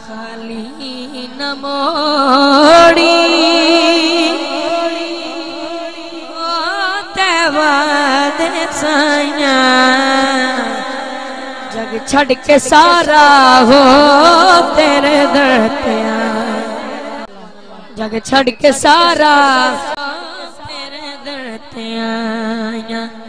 खाली न मोड़ी तेवादे साया जग छड़ के सारा हो तेरे दर पे जग छड़ के सारा तेरे दर पे आया।